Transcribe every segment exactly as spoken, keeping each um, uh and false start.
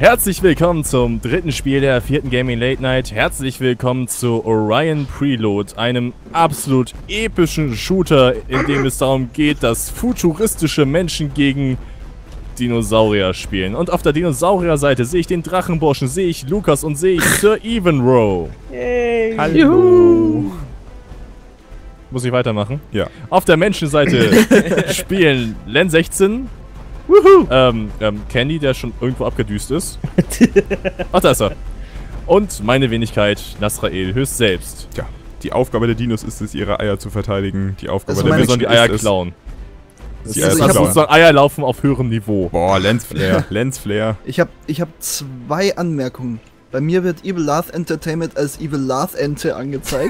Herzlich willkommen zum dritten Spiel der vierten Gaming Late Night. Herzlich willkommen zu Orion Preload, einem absolut epischen Shooter, in dem es darum geht, dass futuristische Menschen gegen Dinosaurier spielen. Und auf der Dinosaurier-Seite sehe ich den Drachenburschen, sehe ich Lukas und sehe ich Sir Evenrow. Yay! Hallo! Juhu. Muss ich weitermachen? Ja. Auf der Menschenseite spielen Len sechzehn. Wuhu! Ähm, ähm, Candy, der schon irgendwo abgedüst ist. Ach, da ist er. Und meine Wenigkeit, Nasrael, höchst selbst. Ja, die Aufgabe der Dinos ist es, ihre Eier zu verteidigen. Die Aufgabe Also der wir sollen Menschen die Eier ist klauen. es, Das die ist Eier also zu sozusagen klauen. Eier laufen auf höherem Niveau. Boah, Lensflare, Lensflare. Ich habe ich hab zwei Anmerkungen. Bei mir wird Evil Lath Entertainment als Evil Lath Ente angezeigt.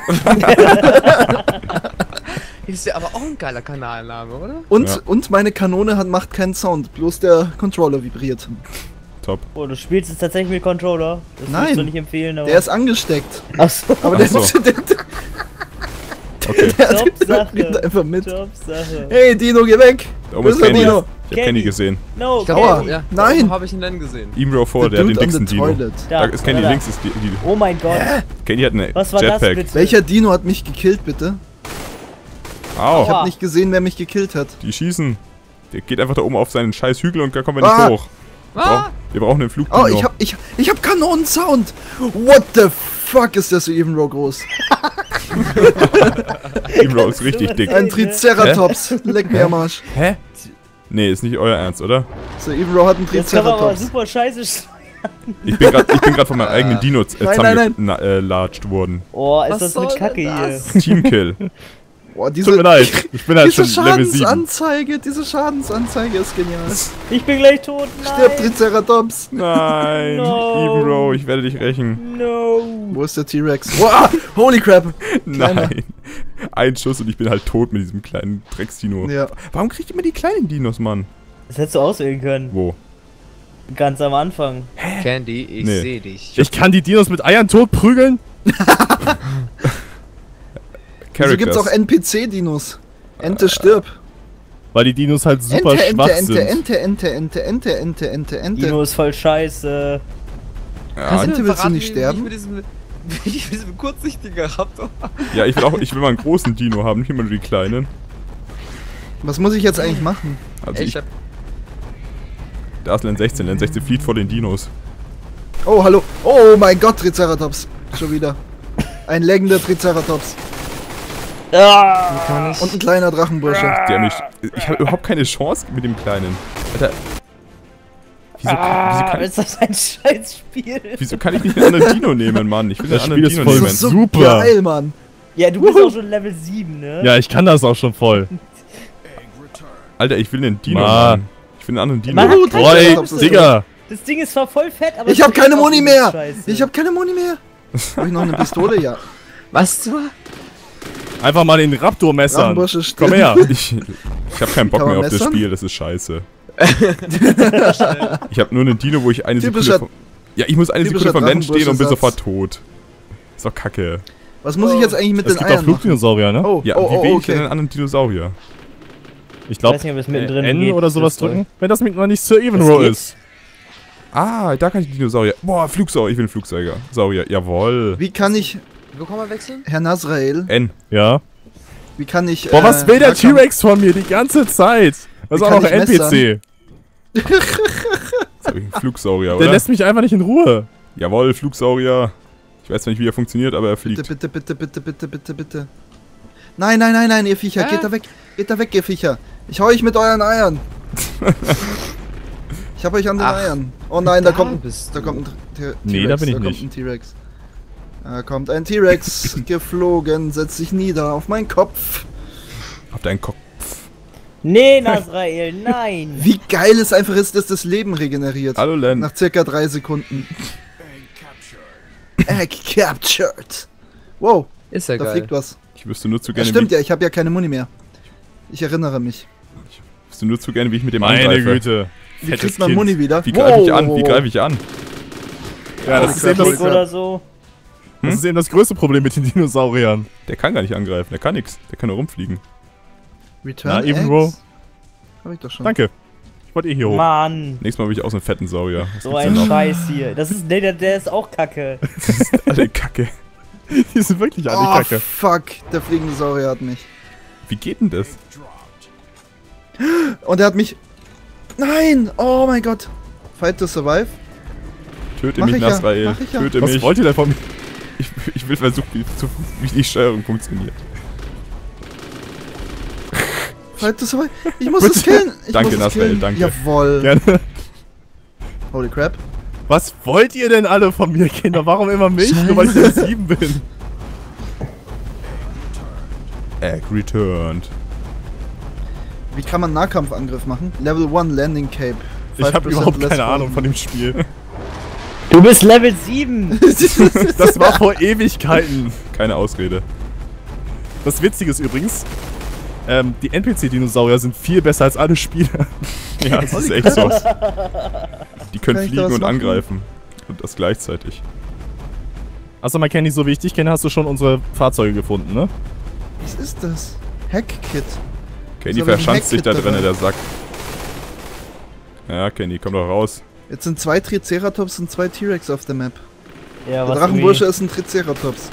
Ist ja aber auch ein geiler Kanalname, oder? Und, Ja. und meine Kanone hat, macht keinen Sound, bloß der Controller vibriert. Top. Oh, du spielst jetzt tatsächlich mit Controller? Das Nein. würdest du nicht empfehlen, aber... Der ist angesteckt. Achso, Aber Ach der, so. der, der, Okay. der, der Top-Sache. vibriert einfach mit. Top-Sache. Hey Dino, geh weg! Da oben Wo ist ist der Candy. Dino? Ich hab Candy. Candy gesehen. No, Ich glaub, Aua. Candy. ja, Nein. habe ich ihn dann gesehen. Evenrow vor, The der hat den dude on dicksten the Dino. toilet. Da ist Candy da, da. links, ist die, die. Oh mein Gott. Candy hat eine Was war das Jetpack. bitte? Welcher Dino hat mich gekillt, bitte? Ich Au, Aua. hab nicht gesehen, wer mich gekillt hat. die schießen. Der geht einfach da oben auf seinen scheiß Hügel und da kommen wir nicht Ah. hoch. Ah! Wir brauchen einen Flugdino. Oh, ich hab, ich, ich hab Kanonensound! What the fuck ist das so Evenrow groß? Evenrow ist richtig dick. Ein Triceratops. Leck mir am Arsch. Hä? Nee, ist nicht euer Ernst, oder? So, Evenrow hat einen Das kann man aber Triceratops. super scheiße sch- Ich bin gerade grad von meinem eigenen Dino äh, Nein, nein, zusammengelatscht worden. Oh, ist Was das eine soll Kacke denn hier. das? Teamkill. Boah, Tut mir diese, leid, ich bin halt diese schon Level sieben. Schadensanzeige, diese Schadensanzeige ist genial. Ich bin gleich tot, Stirb, nein. Triceratops. Nein, No. Evenrow, ich werde dich rächen. No. Wo ist der T-Rex? Wow, holy crap. Kleiner. Nein. Ein Schuss und ich bin halt tot mit diesem kleinen Drecksdino. Ja. Warum kriegt ihr immer die kleinen Dinos, Mann? Das hättest du auswählen können. Wo? Ganz am Anfang. Candy, ich Nee. sehe dich. Ich kann die Dinos mit Eiern tot prügeln? Wieso gibt's auch N P C-Dinos? Ente stirb. Weil die Dinos halt super Ente, schwach Ente, sind. Ente, Ente, Ente, Ente, Ente, Ente, Ente. Dino ist voll scheiße. Ja, Ente, mir willst du verraten, nicht wie- sterben? Wie ich mit diesem, wie ich mit diesem kurzsichtigen Raptor. ja, ich will auch, ich will mal einen großen Dino haben, nicht immer nur die kleinen. Was muss ich jetzt eigentlich machen? Also Ey, ich, ich hab, da ist Len sechzehn, Len sechzehn flieht vor den Dinos. Oh, hallo. Oh mein Gott, Triceratops. Schon wieder. Ein leckender Triceratops. Ah, kann ich. Und ein kleiner Drachenbursche. Die haben mich, ich habe überhaupt keine Chance mit dem kleinen. Alter. Wieso, wieso, ah, kann, ist das ein Scheißspiel? wieso kann ich nicht einen anderen Dino nehmen, Mann? Ich will Das einen anderen Spiel ist Dino voll Das nehmen. ist so Super. geil, Mann. Ja, du bist auch schon Level sieben, ne? Ja, ich kann das auch schon voll. Alter, ich will einen Dino, Mann. Mann. Ich will einen anderen Dino. Man hat Uh, keine- Boah, ey, Triceratops ist Digga. Das Ding ist zwar voll fett, aber... Ich es hab keine ist Muni auch mehr. Scheiße. Ich hab keine Muni mehr. Hab ich noch eine Pistole? Ja. Was du? Einfach mal den Raptor messern. Drachenbursche stirb. Komm her. Ich, ich habe keinen Bock Kann mehr man auf das messern? Spiel, das ist scheiße. ich habe nur einen Dino, wo ich eine Typischer- Sekunde vom, Ja, ich muss eine typischer Sekunde vom Len stehen und bin Drachenbursche-Satz. sofort tot. Ist doch kacke. Was muss ich jetzt eigentlich mit Es den gibt auch Eiern machen? Flugdinosaurier, ne? Oh, Ja, oh, wie oh, wähle ich denn okay. einen anderen Dinosaurier? Ich Ich glaube, weiß nicht, ob es mittendrin N geht. oder sowas Das soll- drücken. Wenn das mit noch nicht Sir Evenrow geht. ist. Ah, da kann ich Dinosaurier. Boah, Flugsaurier. Ich will einen Flugsaurier. Saurier. Jawohl. Wie kann ich, Wo kann man wechseln? Herr Nasrael, N. Ja. wie kann ich... Boah, was äh, will der Nahkampf- T-Rex von mir die ganze Zeit? Das ist Wie auch kann noch ein ich N P C. Jetzt hab ich einen Flugsaurier, Der oder? lässt mich einfach nicht in Ruhe. Jawohl, Flugsaurier. Ich weiß zwar nicht, wie er funktioniert, aber er fliegt. Bitte, bitte, bitte, bitte, bitte, bitte, bitte. Nein, nein, nein, nein, ihr Viecher, Hä? geht da weg. Geht da weg, ihr Viecher. Ich hau euch mit euren Eiern. Ich hab euch an den Ach, Eiern. Oh nein, da, da kommt ein, bist da du. kommt ein T- Nee, T-Rex, da bin ich kommt nicht. ein T-Rex. Da kommt ein T-Rex geflogen, setzt sich nieder auf meinen Kopf. Auf deinen Kopf. Nee, Nasrael, nein. Wie geil es einfach ist, dass das Leben regeneriert. Hallo, Len. Nach circa drei Sekunden. Egg captured. Wow, Ist ja da geil. fliegt was. Ich wüsste nur zu Ja, gerne, stimmt wie, ja, ich habe ja keine Muni mehr. Ich erinnere mich. ich wüsste nur zu gerne, wie ich mit dem Meine angreife. Güte. Wie Fettes kriegt man Kind. Muni wieder? Wie greife ich an? Wie Wow. greife ich an? Ja, das ist, eben Klick das, oder so. das ist eben das größte Problem mit den Dinosauriern. Der kann gar nicht angreifen. Der kann nix. Der kann nur rumfliegen. Return Na, Evenrow. Eggs? Hab ich doch schon. Danke. wollt ihr hier hoch? Mann. Nächstes Mal will ich auch so einen fetten Saurier. Was So gibt's ein denn noch? Scheiß hier. Das ist, nee, der, der ist auch kacke. Alle Kacke. Die sind wirklich alle Oh, kacke. fuck. Der fliegende Saurier hat mich. Wie geht denn das? Und er hat mich... Nein! Oh mein Gott. Fight to survive. Töte Mach mich, ich ja, Nasrael. mach ich ja. Töte Was mich. wollt ihr denn von mir? Ich, ich will versuchen, wie, zu- wie die Steuerung funktioniert. Fight to survive. Ich muss es killen. Ich Danke, muss es Nasrael, killen. danke. Jawoll. Gerne. Holy crap. Was wollt ihr denn alle von mir, Kinder? Warum immer mich? Nur weil ich Level sieben bin. Egg returned. Wie kann man Nahkampfangriff machen? Level one Landing Cape. Ich habe five percent überhaupt less keine Ahnung frozen. von dem Spiel. Du bist Level sieben. Das war vor Ewigkeiten. Keine Ausrede. Das Witzige ist übrigens, ähm, die N P C-Dinosaurier sind viel besser als alle Spieler. Ja, das ist echt so. Die können Kann ich da fliegen was und machen? angreifen. Und das gleichzeitig. Achso, mal Kenny, so wie ich dich kenne, hast du schon unsere Fahrzeuge gefunden, ne? Was ist das? Hackkit. Kenny aber ein verschanzt sich da Hackkit drinnen, dabei. der Sack. Ja, Kenny, komm doch raus. Jetzt sind zwei Triceratops und zwei T-Rex auf der Map. Ja, Der was Drachenbursche irgendwie- ist ein Triceratops.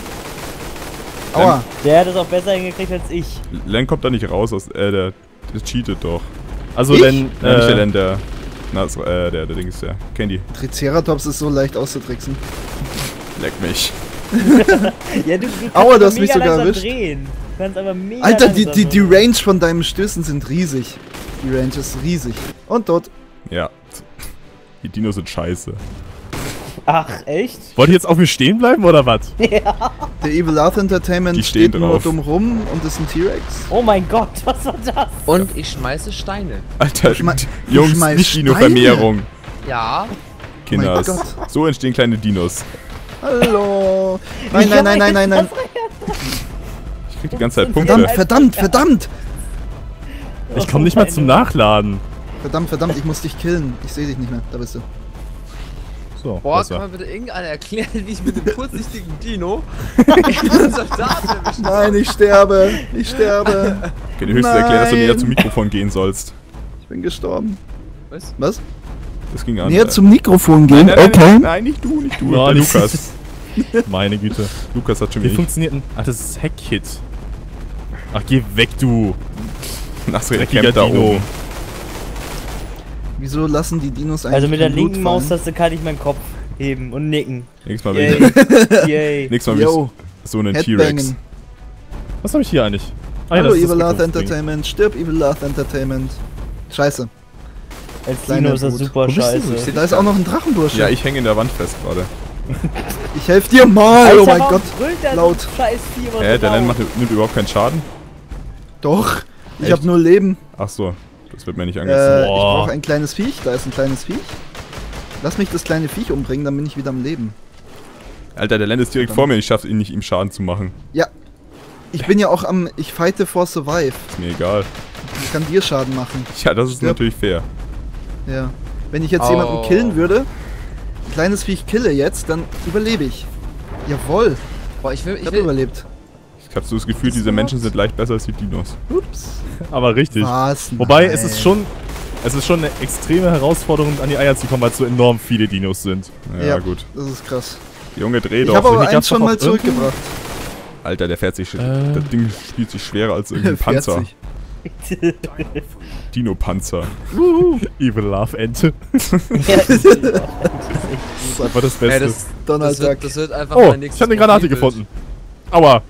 Aua. Der hat es auch besser hingekriegt als ich. Len kommt da nicht raus, aus, äh, der, der cheatet doch. Also, Ich? denn, Ja, nicht der äh, Len, der, na, so, äh, der, der Ding ist der. Candy, Triceratops ist so leicht auszutricksen. leck mich. Ja, du, du kannst Aua, du aber hast mich mega sogar langsam erwischt. drehen. Du kannst aber mega Alter, die, langsam die, die drehen. Range von deinen Stößen sind riesig. Die Range ist riesig. Und tot. Ja. Die Dinos sind scheiße. Ach, echt? wollt ihr jetzt auf mir stehen bleiben oder was? Der Evil Earth Entertainment Die stehen steht nur drauf. dumm rum und ist ein T-Rex. Oh mein Gott, was war das? Und ich schmeiße Steine. Alter, schmei- die- Jungs, du schmeißt nicht Dino-Vermehrung. Ja. Kinders. Oh mein So entstehen kleine Dinos. Hallo. Nein, nein, nein, nein, nein, nein. Ich krieg die ganze Zeit Und Punkte. Verdammt, verdammt, verdammt. Ich komme nicht mal zum Nachladen. Verdammt, verdammt, ich muss dich killen. Ich sehe dich nicht mehr. Da bist du. So, Boah, besser. kann man bitte irgendeiner erklären, wie ich mit dem kurzsichtigen Dino einen Soldaten erwischen Nein, ich sterbe. Ich sterbe. Okay, die höchstens erklären, dass du näher Nein. zum Mikrofon gehen sollst. Ich bin gestorben. Was? Was? Das ging an. Näher zum Mikrofon gehen? nein, nein, Okay. Nein, nein, nicht du, nicht du. Ja, der nicht- Lukas. Meine Güte. Lukas hat schon Wie wenig. funktioniert denn? Ach, das ist Hackkit. Ach, geh weg, du. Nasrael Dreckiger campt da Dino. oben. Wieso lassen die Dinos eigentlich Also mit der kein Blut linken fallen? Maustaste kann ich meinen Kopf heben und nicken. Nächstes Mal will Yay. ich, Yay. nächstes Mal will Yo, ich so einen T-Rex. Headbangen. Was habe ich hier eigentlich? Ah, Hallo das ist das Evil Earth Mikrofon-Ding. Entertainment. Stirb Evil Earth Entertainment. Scheiße. Als Kleiner Dino ist das Brut. super Wo bist du? scheiße. Da ist auch noch ein Drachenbursche. Ja, ich hänge in der Wand fest gerade. Ich helfe dir mal. Alter, Oh mein warum Gott. brüllt der laut. So scheiß Vieh immer Hä, so der Len laut? macht, nimmt überhaupt keinen Schaden? Doch. Ich Echt? habe nur Leben. Ach so, das wird mir nicht Äh, angezeigt. ich Boah. brauche ein kleines Viech. Da ist ein kleines Viech. Lass mich das kleine Viech umbringen, dann bin ich wieder am Leben. Alter, der Len ist direkt vor mir, ich schaff's ihn nicht, ihm Schaden zu machen. Ja. Ich bin ja auch am... Ich fighte for survive. Ist mir egal. Ich kann dir Schaden machen. Ja, das ist Stirb. natürlich fair. Ja. Wenn ich jetzt Oh. jemanden killen würde, ein kleines Viech kille jetzt, dann überlebe ich. Jawohl. Boah, ich will, Ich ich habe will, überlebt. Ich hab so das Gefühl, diese Menschen sind leicht besser als die Dinos. Ups. Aber richtig. Was? Wobei, Nein. es ist schon... Es ist schon eine extreme Herausforderung, an die Eier zu kommen, weil es so enorm viele Dinos sind. Ja, Ja. gut. Das ist krass. Junge, dreh Ich doch. habe aber Hier eins gab's schon doch mal auch irgendwie- zurückgebracht. Alter, der fährt sich... Äh. Das Ding spielt sich schwerer als irgendein Panzer. vierzig. Dino-Panzer. Evil Love Ente. Ja, das ist echt gut. Das ist einfach das Beste. ey, das, Donald das, Duck. wird, das wird einfach Oh, mein nächstes ich habe eine Granate Profilbild. gefunden. Aua.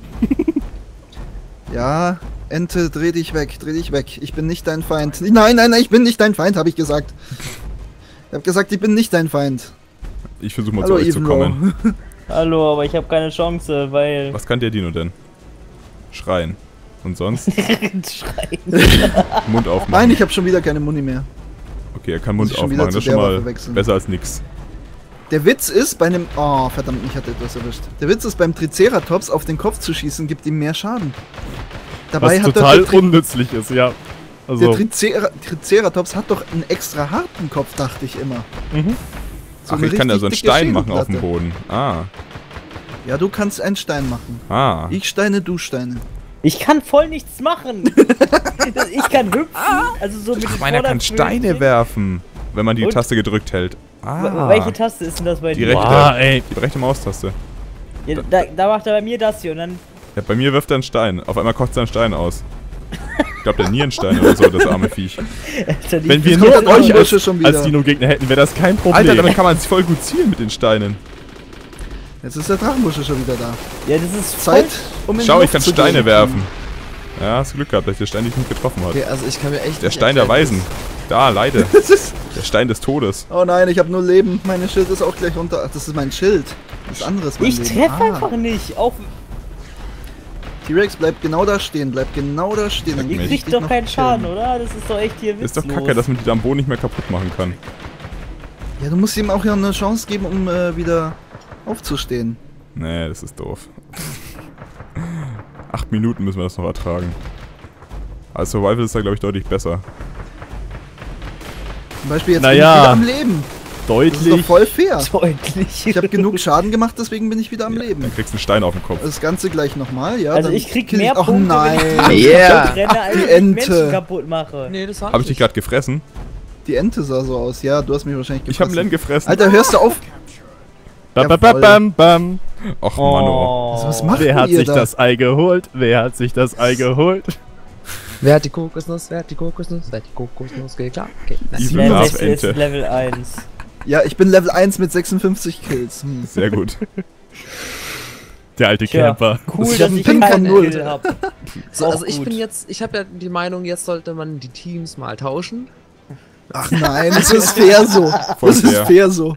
Ja, Ente, dreh dich weg, dreh dich weg. Ich bin nicht dein Feind. Nein, nein, nein, ich bin nicht dein Feind, habe ich gesagt. Ich habe gesagt, ich bin nicht dein Feind. Ich versuche mal Hallo, zu euch zu Evenlo. kommen. Hallo, aber ich habe keine Chance, weil... Was kann der Dino denn? Schreien. Und sonst? Schreien. Mund aufmachen. Nein, ich habe schon wieder keine Muni mehr. Okay, er kann Muss Mund ich schon wieder aufmachen. Das zu ist schon der mal Waffe wechseln. besser als nix. Der Witz ist, bei einem... Oh, verdammt, mich hat etwas erwischt. Der Witz ist, beim Triceratops auf den Kopf zu schießen, gibt ihm mehr Schaden. Dabei Was hat total der, Tri unnützlich ist, ja. der Also, Tricera Triceratops hat doch einen extra harten Kopf, dachte ich immer. mhm. So Ach, eine ich kann da so einen richtig dicke Stein machen auf dem Schädelplatte. Boden. Ah. Ja, du kannst einen Stein machen. Ah. Ich Steine, du Steine. Ich kann voll nichts machen. Das- ich kann hüpfen, also so mit den Meiner kann Vorderflügeln. Steine werfen, wenn man die Und? Taste gedrückt hält. Ah. Welche Taste ist denn das bei Die dir? rechte. Boah, ey. Die rechte Maustaste. Ja, da, da macht er bei mir das hier und dann... Ja, bei mir wirft er einen Stein. Auf einmal kocht er einen Stein aus. Ich glaube, der Nierenstein oder so, das arme Viech. Alter, die- Wenn wir Jetzt nur kommt der euch Drachenbursche als, schon wieder. als Dino-Gegner hätten, wäre das kein Problem. Alter, damit kann man sich voll gut zielen mit den Steinen. Jetzt ist der Drachenbursche schon wieder da. Ja, das ist Zeit, voll- um in die Schau, ich Luft kann zu Steine gehen. werfen. Ja, hast du Glück gehabt, dass der Stein dich nicht getroffen hat. Okay, also ich kann mir echt Der nicht Stein der erklären, Weisen. Da, Leide. Das ist, Der Stein des Todes. oh nein, ich habe nur Leben. Meine Schild ist auch gleich runter. Ach, das ist mein Schild. Das andere ist mein Ich Leben. treffe Ah. einfach nicht. Auch T-Rex, bleib genau da stehen. Bleib genau da stehen. Dann ihr mich. kann ich kriegt dich doch noch keinen Schaden, killen. oder? Das ist doch echt hier Ist witzlos. doch kacke, dass man die da am Boden nicht mehr kaputt machen kann. Ja, du musst ihm auch ja eine Chance geben, um äh, wieder aufzustehen. Nee, das ist doof. Acht Minuten müssen wir das noch ertragen. Als Survival ist da, glaube ich, deutlich besser. Zum Beispiel jetzt Naja. bin ich wieder am Leben. Das ist doch Deutlich. voll fair. Deutlich. Ich habe genug Schaden gemacht, deswegen bin ich wieder am Leben. Dann kriegst du einen Stein auf den Kopf. Das Ganze gleich nochmal, ja. Also dann ich krieg kill mehr ich, oh Punkte, nein. wenn ich Yeah. renne, als Die wenn ich Ente. Menschen kaputt mache. Nee, das hat Habe ich dich gerade gefressen? Die Ente sah so aus. Ja, du hast mich wahrscheinlich Ich habe einen gefressen. Len gefressen. Alter, hörst du auf? Bam, bam, bam, bam, bam. Och, Mano. Also, was macht Wer hat ihr sich da? das Ei geholt? Wer hat sich das Ei geholt? Wer hat die Kokosnuss? Wer hat die Kokosnuss? Wer hat die Kokosnuss? Geht klar? Okay. nice. Evil Level Love sechs ist Ente. Level eins. Ja, ich bin Level eins mit sechsundfünfzig Kills. Hm. Sehr gut. Der alte Tja, Camper. cool, Ich dass hab einen ich Pin von keinen null. Kill hab. So, Auch also ich gut. bin jetzt, ich habe ja die Meinung, jetzt sollte man die Teams mal tauschen. Ach nein, das ist fair so. Voll Das ist fair. fair so.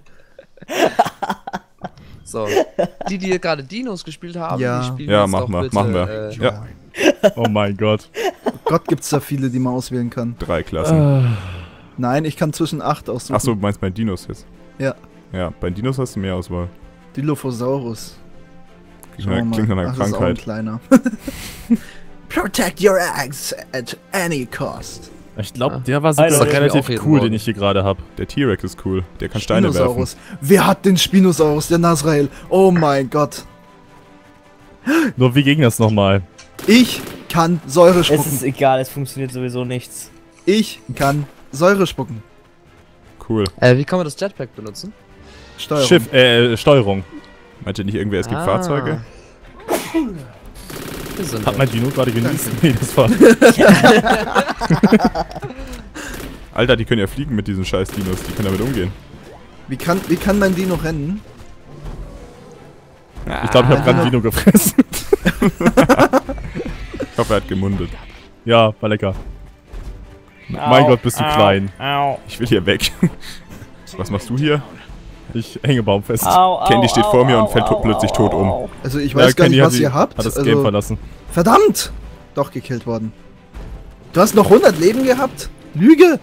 So, die, die gerade Dinos gespielt haben, Ja. die spielen Ja, jetzt mach doch mal, bitte, machen wir. Äh, Ja, Oh mein Gott. Gott, gibt's da viele, die man auswählen kann. drei Klassen. Nein, ich kann zwischen acht aussuchen. Achso, du meinst bei Dinos jetzt? Ja. Ja, bei Dinos hast du mehr Auswahl. Dilophosaurus. Schau Klingt, mal. klingt nach einer Ach, das ist auch ein Krankheit. kleiner. Protect your eggs at any cost. Ich glaube, Ah. der war sogar Alter, das ist mir relativ auch jeden cool, Morgen. den ich hier gerade habe. Der T-Rex ist cool. Der kann Steine werfen. Spinosaurus. Wer hat den Spinosaurus? Der Nasrael. Oh mein Gott. Nur wie ging das nochmal? Ich kann Säure Es ist spucken. egal, es funktioniert sowieso nichts. Ich kann Säure spucken. Cool. Äh, wie kann man das Jetpack benutzen? Steuerung. Schiff, äh, Steuerung. Meint ihr nicht irgendwer, es gibt Ah. Fahrzeuge? Gesundheit. Hat mein Dino gerade genießt? Nee, das war... Alter, die können ja fliegen mit diesen scheiß Dinos. Die können damit umgehen. Wie kann, wie kann mein Dino rennen? Ich glaube, ich habe gerade einen Dino gefressen. Ich hoffe, er hat gemundet. Ja, war lecker. Au, Mein Gott, bist du au, klein. Au, Ich will hier weg. Was machst du hier? Ich hänge baumfest. au, au, Candy steht au, vor mir au, und fällt au, plötzlich au, tot um. au. Also ich Ja, weiß gar Candy nicht, hat was die- ihr habt. Hat das also, Game verlassen. verdammt! Doch gekillt worden. Du hast noch hundert Leben gehabt? Lüge!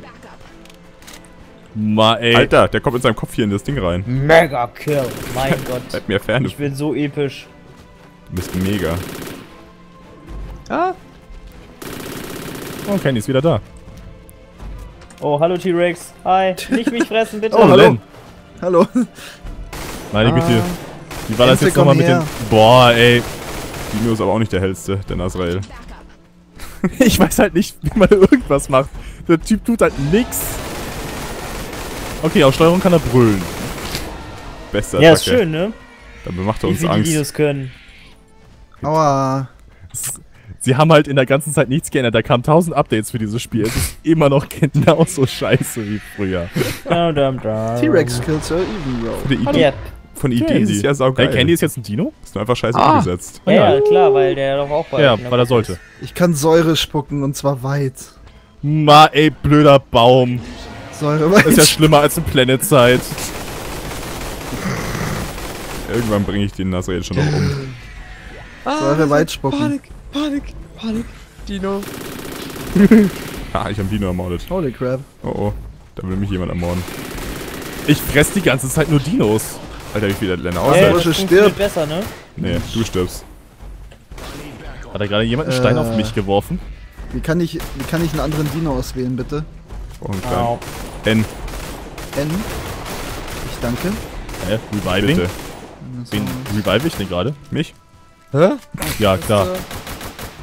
Ma, ey. Alter, der kommt mit seinem Kopf hier in das Ding rein. Mega Kill, mein Gott. Bleib mir fern, du Ich bin so episch. bist mega. Ah, Oh, Candy ist wieder da. Oh, hallo T-Rex. Hi, nicht mich fressen, bitte. Oh, hallo. Len. Hallo. Meine Güte. Ah. Wie war das Ente, jetzt nochmal komm mit her. den... Boah, ey. Dino ist aber auch nicht der hellste, der Nasrael. Ich weiß halt nicht, wie man irgendwas macht. Der Typ tut halt nix. Okay, auf Steuerung kann er brüllen. Beste Ja, Attacke. ist schön, ne? Damit macht er Wie uns viel die Angst. Dinos können. Aua. Sie haben halt in der ganzen Zeit nichts geändert. Da kamen tausend Updates für dieses Spiel. Es ist immer noch genauso scheiße wie früher. Dum, dum, dum. T-Rex kills her even row. Die Idee, Ja, von Ideen Candy. ist es ja saugeil. Hey, Candy ist jetzt ein Dino? Ist nur einfach scheiße Ah. umgesetzt. ja, ja, klar, weil der doch auch bei Ja, in der weil er Gruppe ist. sollte. Ich kann Säure spucken und zwar weit. Ma, ey, blöder Baum. Säure weit. Ist ja schlimmer als ein Planet Side. Irgendwann bringe ich den Nasrael schon noch um. ah, Säure weit spucken. Panik, Panik, Panik. Dino. Ah, ich habe Dino ermordet. Holy crap. Oh oh, da will mich jemand ermorden. Ich fress die ganze Zeit nur Dinos. Alter, wie viel der Länder Ey, aushält. Bursche das funktioniert stirbt. besser, ne? Nee, du stirbst. Hat er gerade jemand einen Stein Äh. auf mich geworfen? Wie kann ich, wie kann ich einen anderen Dino auswählen, bitte? Oh, ein Au. kleinen. N, N. Ich danke. Hä? Reviving? bitte. So. Wen revive ich denn gerade? Mich? Ja, klar.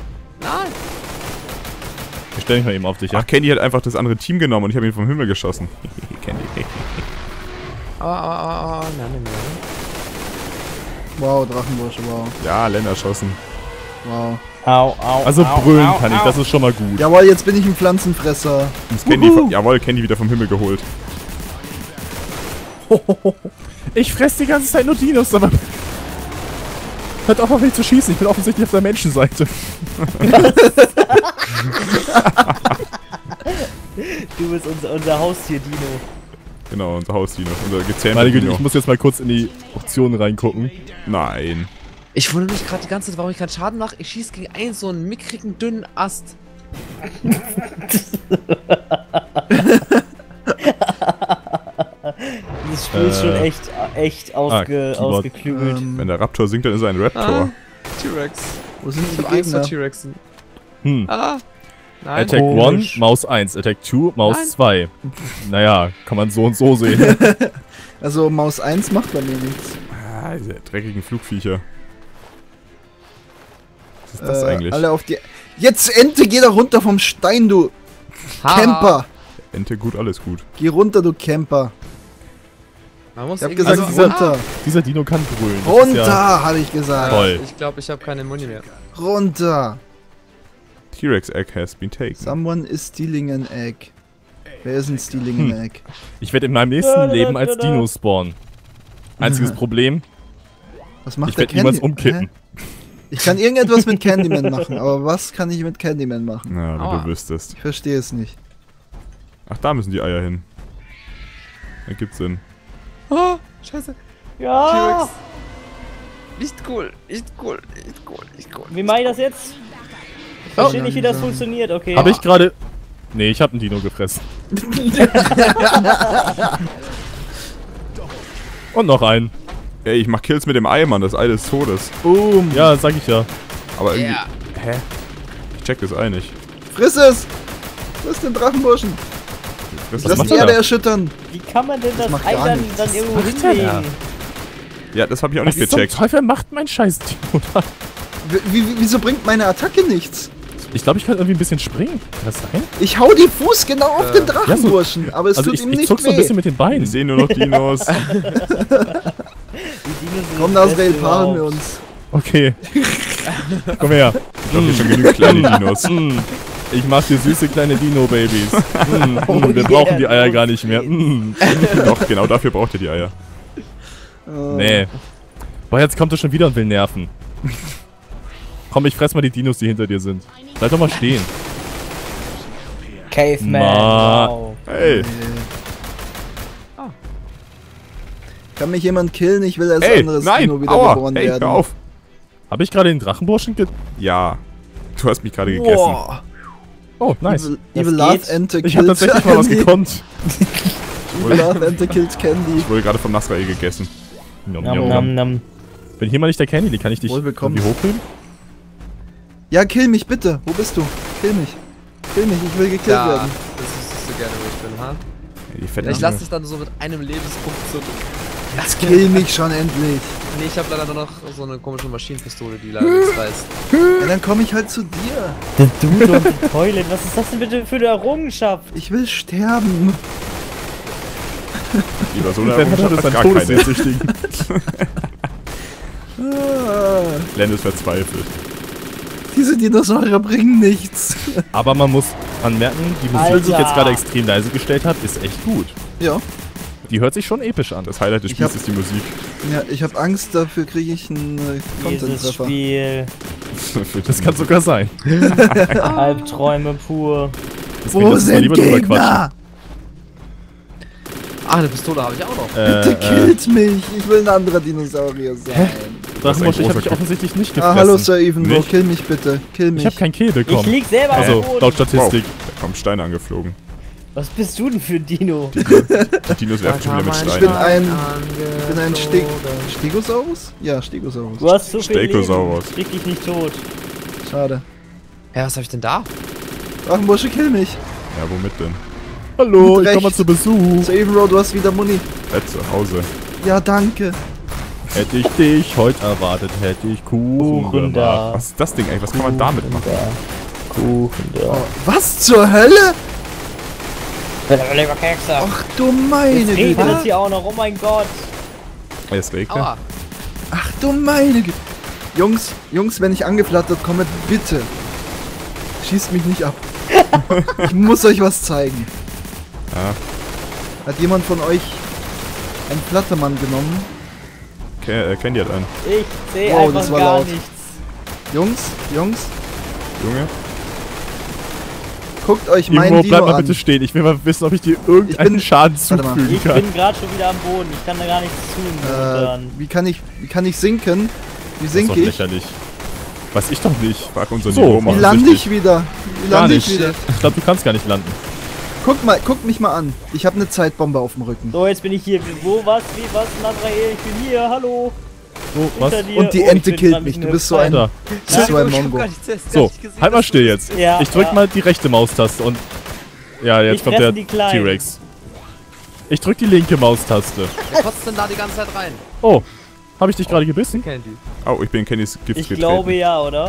stell mich mal eben auf dich, ja? Ach, Candy hat einfach das andere Team genommen und ich habe ihn vom Himmel geschossen. Candy. Aua, aua, aua, aua. Nein, nein, nein. Wow, Drachenbursche, wow. Ja, Len erschossen. Wow. Au, au, Also au, brüllen au, kann ich, au. das ist schon mal gut. Jawohl, jetzt bin ich ein Pflanzenfresser. Ist Candy, jawohl, Candy wieder vom Himmel geholt. Ich fress die ganze Zeit nur Dinos, aber... Hört auf, auf mich zu schießen, ich bin offensichtlich auf der Menschenseite. Du bist unser, unser Haustier, Dino. Genau, unser Hausdino, unser gezähmter Meine Güte, Dino. ich muss jetzt mal kurz in die Optionen reingucken. Nein. Ich wundere mich gerade die ganze Zeit, warum ich keinen Schaden mache. Ich schieße gegen einen so einen mickrigen, dünnen Ast. Das Spiel ist Äh. schon echt, echt ausge, Keyboard. ausgeklügelt. Ähm, Wenn der Raptor singt, dann ist er ein Raptor. T-Rex. wo sind Ich die hab Angst vor Gegner? T-Rexen. Hm. Ah. Nein. Attack Komisch. eins, Maus eins, Attack zwei, Maus Nein. zwei. Naja, kann man so und so sehen. Also Maus eins macht bei mir nichts. Ah, diese dreckigen Flugviecher. Was ist das Äh, eigentlich? Alle auf die... Jetzt Ente, geh da runter vom Stein, du Ha. Camper. Ente gut, alles gut. Geh runter, du Camper. Man muss Ich hab irgendwie gesagt, Also so- runter. Dieser Dino kann brüllen. das ist Runter, Ja, habe ich gesagt. Toll. Ich glaube, ich habe keine Muni mehr. Runter. T-Rex Egg has been taken. Someone is stealing an egg. Wer ist ein stealing an egg? ich werde in meinem nächsten Leben als Dino spawnen. Einziges Problem, Was macht ich der werde niemals Candy- umkippen. Hä? Ich kann irgendetwas mit Candyman machen, aber was kann ich mit Candyman machen? Na, wenn Aua. du wüsstest. Ich verstehe es nicht. Ach, da müssen die Eier hin. Ergibt Sinn. Oh, scheiße. Ja! T-Rex. Nicht cool, nicht cool, nicht cool, nicht cool. Wie mache ich das jetzt? Ich verstehe nicht, wie das funktioniert, okay. Habe ich gerade... Nee, ich habe einen Dino gefressen. Und noch einen. Ey, ich mach Kills mit dem Ei, Mann. Das Ei des Todes. Boom. Ja, sag ich ja. Aber irgendwie... Ja. Hä? Ich check das Ei nicht. Friss es! Friss den Drachenburschen! Das Lass macht die er Erde da? erschüttern! Wie kann man denn das, macht Ei gar dann, nichts. dann irgendwo macht er da? hinlegen? Ja, das habe ich auch nicht Was zum gecheckt. Teufel macht mein scheiß Dino da? Wie, wie, wieso bringt meine Attacke nichts? Ich glaube, ich kann irgendwie ein bisschen springen. Kann das sein? Ich hau die Fuß genau auf den ja, so- Drachenburschen, aber es Also tut ich, ihm ich nicht zuck so ein weh. bisschen mit den Ich Beinen. sehe nur noch Dinos. Die Dinos sind Komm, das das Rail Beste paaren wir überhaupt. uns. Okay. Komm her. Ich glaube, hier schon genügend kleine Dinos. Mm. Ich mach dir süße kleine Dino-Babys. Mm, Oh mm, wir yeah, brauchen die Eier los gar nicht mehr. Mm. Doch, genau dafür braucht ihr die Eier. Äh, Nee. Boah, jetzt kommt er schon wieder und will nerven. Komm, ich fress mal die Dinos, die hinter dir sind. Bleib doch mal stehen. Caveman, Ma- wow. Hey, Kann mich jemand killen? Ich will als ey, anderes nein, Dino wieder aua, geboren hey, werden. hör auf. Habe ich gerade den Drachenburschen ge... Ja, du hast mich gerade gegessen. Boah. Oh, nice. Evil, Das Evil Love geht. Ente Ich habe kills tatsächlich mal was Candy. gekonnt. Evil Love Ente kills Candy. Ich wurde gerade vom Nasrael gegessen. Nom, Nam, nom, nam, nom. nam. Bin hier mal nicht der Candy, kann ich dich Wohlbekomme. irgendwie hochheben? Ja, kill mich bitte. Wo bist du? Kill mich. Kill mich, ich will gekillt Ja, werden. das wüsstest du gerne, wo ich bin, ha? Ey, die fette Ich lasse dich dann so mit einem Lebenspunkt zurück. Jetzt kill mich schon endlich. Nee, ich habe leider nur noch so eine komische Maschinenpistole, die leider nichts reißt. Ja, dann komme ich halt zu dir. Der Dude und die Toilet, was ist das denn bitte für eine Errungenschaft? Ich will sterben. Lieber so eine Wer hat Errungenschaft das hat an gar keine. Todessehnsüchtigen? Ah, Len ist verzweifelt. diese Dinosaurier bringen nichts. Aber man muss anmerken, die Musik, die ich Alter. jetzt gerade extrem leise gestellt habe, ist echt gut. Ja. Die hört sich schon episch an. Das Highlight des Ich Spiels hab- ist die Musik. Ja, ich habe Angst, dafür kriege ich einen äh, Dieses Content-Treffer. Spiel, Für Das die- kann sogar sein. Albträume pur. Deswegen Wo lass uns mal sind lieber drüber Gegner? Ah, eine Pistole habe ich auch noch. Äh, Bitte äh, killt mich. Ich will ein anderer Dinosaurier sein. Drachenbusch, ich habe großer dich offensichtlich nicht Ah, gefressen. hallo Sir Evenbro, Nicht? kill mich bitte. Kill mich. Ich habe kein Kill Ich bekommen. lieg selber Also, am Boden. laut Statistik. Da kommen Steine angeflogen. Was bist du denn für ein Dino? Die Dinos werfen schon wieder mit Ich bin Steinen. ein, ich bin ein Steg Stegosaurus? Ja, Stegosaurus. Du hast so viel Leben. Stegosaurus. Krieg dich nicht tot. Schade. Ja, was habe ich denn da? Drachenbursche, kill mich. Ja, womit denn? Hallo, Mit ich komm mal Recht. zu Besuch. Sir Evenbro, du hast wieder Muni. Bett zu Hause. Ja, danke. Hätte ich dich heute erwartet, hätte ich Kuchen Kuchen gemacht. da. Was ist das Ding eigentlich? Was kann man damit machen? Da. Kuchen da. Oh, was zur Hölle? Lieber Kekse. Ach du meine Jetzt regnet Güte. es hier auch noch, oh mein Gott. Es regnet. Aua. Ach du meine Güte. Jungs, Jungs, wenn ich angeflattert komme, bitte. Schießt mich nicht ab. Ich muss euch was zeigen. Ja, Hat jemand von euch einen Flattermann genommen? ke äh, kennt ihr einen? Ich sehe Wow, einfach das war gar laut. nichts. Jungs, Jungs, Junge? guckt euch meinen Irgendwo, Dino bleib mal an. bitte stehen. Ich will mal wissen, ob ich dir irgendeinen Ich bin- Schaden Warte mal. zufügen Ich kann. bin gerade schon wieder am Boden. Ich kann da gar nichts tun. Äh, momentan. wie kann ich, wie kann ich sinken? Wie Das ist sinke doch ich? lächerlich. Weiß ich doch nicht. Frag unser So, Niveau Wie mal. lande ich wieder? Wie Gar lande nicht. ich wieder? Ich glaube, du kannst gar nicht landen. Guck mal, guck mich mal an. Ich habe eine Zeitbombe auf dem Rücken. So, jetzt bin ich hier. Wo, was, wie, was? Nazrael, ich bin hier. Hallo. So, was? Hinter dir. Und die Oh, ich Ente bin killt dran mich. mit Du einem bist so ein, Alter. du bist so ein Ich hab Mongo. gar nicht, gar So, nicht gesehen, halt mal dass still du- jetzt. Ja, Ich drück ja. mal die rechte Maustaste und... Ja, jetzt Ich kommt der fressen die Kleinen. T-Rex. Ich drück die linke Maustaste. Wer kotzt denn da die ganze Zeit rein? Oh, habe ich dich gerade gebissen? Candy. Oh, ich bin in Kennys Gift Ich getreten. glaube ja, oder?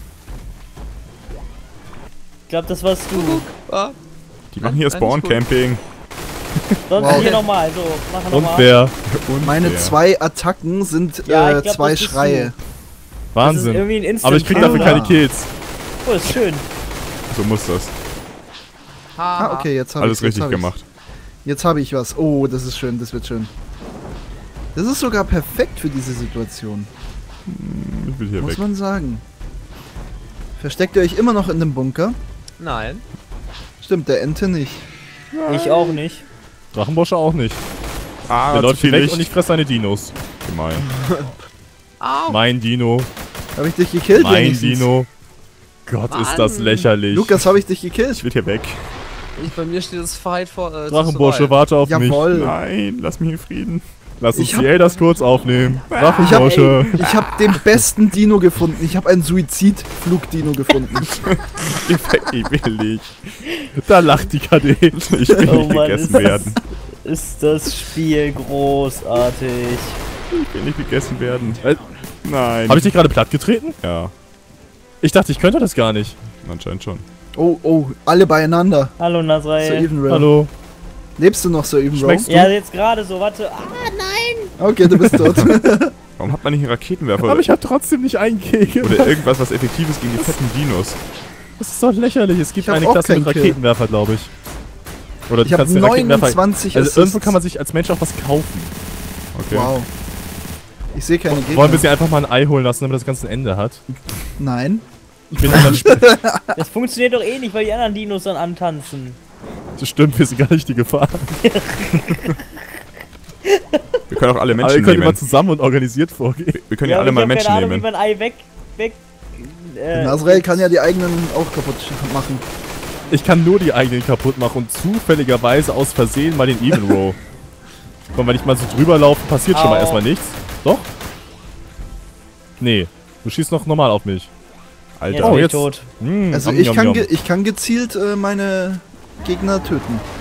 Ich glaube, das warst du. Ah, Die machen hier Nein, Spawn-Camping. Sonst Wow. hier nochmal. So, mach Und nochmal. wer? Und Meine wer? zwei Attacken sind Ja, äh, ich glaub, zwei das bist Schreie. Das ist Wahnsinn. irgendwie ein Instant. Aber ich krieg dafür Ah. keine Kills. Oh, ist schön. So muss das. Ah, okay, jetzt habe ich Alles richtig gemacht. Jetzt habe ich was. Oh, das ist schön, das wird schön. Das ist sogar perfekt für diese Situation, Ich will hier muss weg. man sagen. Versteckt ihr euch immer noch in dem Bunker? Nein. Stimmt, der Ente nicht. Ich auch nicht. Drachenbosche auch nicht. Ah, Der zu läuft viel hier weg Licht. und ich fress seine Dinos. Gemein. Au. Mein Dino. Habe ich dich gekillt? Mein wenigstens? Dino. Gott, ist das Mann. lächerlich. Lukas, habe ich dich gekillt? Ich will hier weg. Ich, bei mir steht das Fight for. Äh, to Drachenbursche, survive. warte auf mich. Jawoll. Nein, lass mich in Frieden. Lass uns Ich hab- die Elders kurz aufnehmen. Ich habe Drachenbursche. ich hab den besten Dino gefunden. Ich habe einen Suizid-Flug-Dino gefunden. Ich will nicht. Da lacht die K D. Ich will Oh nicht Mann, gegessen ist das- werden. Ist das Spiel großartig. Ich will nicht gegessen werden. Äh, Nein. Habe ich dich gerade platt getreten? Ja, Ich dachte, ich könnte das gar nicht. anscheinend schon. Oh, oh, alle beieinander. Hallo Sir Nazrael. Evenreal. Hallo. Lebst du noch, Sir Evenreal? Schmeckst du? Ja, jetzt gerade so, warte. Ah, Okay, du bist tot. Warum hat man nicht einen Raketenwerfer Aber ich habe trotzdem nicht einen Kill gemacht. oder irgendwas, was effektives gegen die fetten Dinos? Das ist doch lächerlich. Es gibt Ich hab eine auch Klasse mit keinen Kill. Raketenwerfer, glaube ich. Oder Ich du habe kannst den Raketenwerfer... neunundzwanzig Also irgendwo Assists. kann man sich als Mensch auch was kaufen. Okay. Wow. Ich sehe keine Gegner. Wollen wir sie einfach mal ein Ei holen lassen, damit das Ganze ein Ende hat? Nein. Ich bin dann das funktioniert doch eh nicht, weil die anderen Dinos dann antanzen. Das stimmt, wir sind gar nicht die Gefahr. Wir können auch alle Aber ihr Menschen könnt immer nehmen. zusammen und organisiert vorgehen. Wir können ja, aber alle ich mal hab Menschen keine Ahnung, nehmen. wie man Ei weg. weg. Äh, Nazrael kann ja die eigenen auch kaputt machen. Ich kann nur die eigenen kaputt machen und zufälligerweise aus Versehen mal den Even Row. Komm, wenn ich mal so drüber laufe, passiert schon mal Au. erstmal nichts. Doch? Nee. Du schießt noch normal auf mich. Jetzt Alter. Oh, bin ich jetzt- tot. Mm, Also nom, ich nom, kann, nom. ge ich kann gezielt äh, meine Gegner töten.